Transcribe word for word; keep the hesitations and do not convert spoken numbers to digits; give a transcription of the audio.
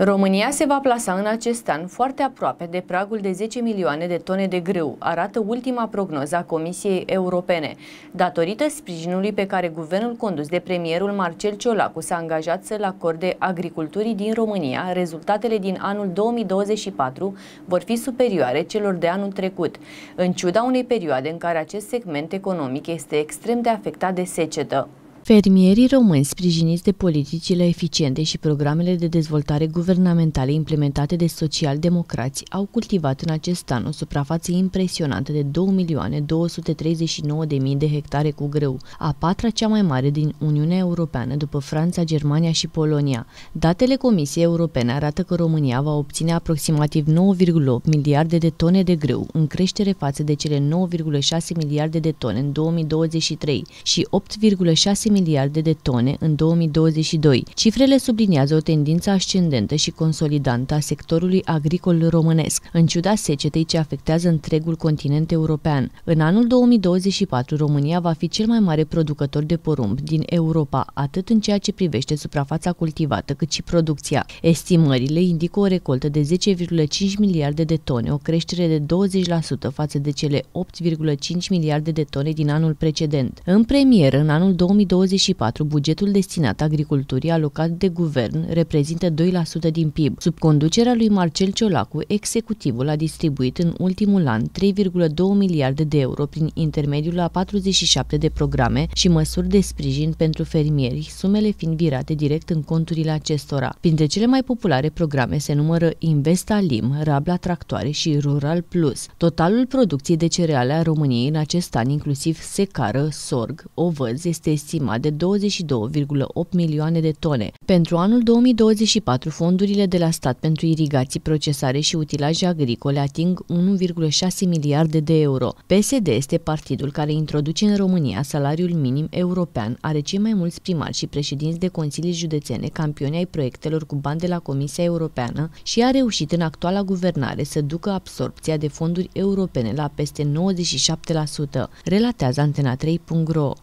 România se va plasa în acest an foarte aproape de pragul de zece milioane de tone de grâu, arată ultima prognoză a Comisiei Europene, datorită sprijinului pe care guvernul condus de premierul Marcel Ciolacu s-a angajat să-l acorde agriculturii din România. Rezultatele din anul două mii douăzeci și patru vor fi superioare celor de anul trecut, în ciuda unei perioade în care acest segment economic este extrem de afectat de secetă. Fermierii români, sprijiniți de politicile eficiente și programele de dezvoltare guvernamentale implementate de social-democrați, au cultivat în acest an o suprafață impresionantă de două milioane două sute treizeci și nouă de mii de hectare cu grâu, a patra cea mai mare din Uniunea Europeană după Franța, Germania și Polonia. Datele Comisiei Europene arată că România va obține aproximativ nouă virgulă opt miliarde de tone de grâu, în creștere față de cele nouă virgulă șase miliarde de tone în două mii douăzeci și trei și opt virgulă șase miliarde de tone în două mii douăzeci și doi. Cifrele subliniază o tendință ascendentă și consolidantă a sectorului agricol românesc, în ciuda secetei ce afectează întregul continent european. În anul două mii douăzeci și patru, România va fi cel mai mare producător de porumb din Europa, atât în ceea ce privește suprafața cultivată, cât și producția. Estimările indică o recoltă de zece virgulă cinci miliarde de tone, o creștere de douăzeci la sută față de cele opt virgulă cinci miliarde de tone din anul precedent. În premieră, în anul două mii douăzeci și patru, bugetul destinat agriculturii alocat de guvern reprezintă doi la sută din P I B. Sub conducerea lui Marcel Ciolacu, executivul a distribuit în ultimul an trei virgulă doi miliarde de euro prin intermediul a patruzeci și șapte de programe și măsuri de sprijin pentru fermieri, sumele fiind virate direct în conturile acestora. Printre cele mai populare programe se numără Investalim, Rabla Tractoare și Rural Plus. Totalul producției de cereale a României în acest an, inclusiv secară, sorg, ovăz, este estimat de douăzeci și două virgulă opt milioane de tone. Pentru anul două mii douăzeci și patru, fondurile de la stat pentru irigații, procesare și utilaje agricole ating unu virgulă șase miliarde de euro. P S D este partidul care introduce în România salariul minim european, are cei mai mulți primari și președinți de consilii județene, campioni ai proiectelor cu bani de la Comisia Europeană și a reușit în actuala guvernare să ducă absorbția de fonduri europene la peste nouăzeci și șapte la sută, relatează Antena trei punct ro.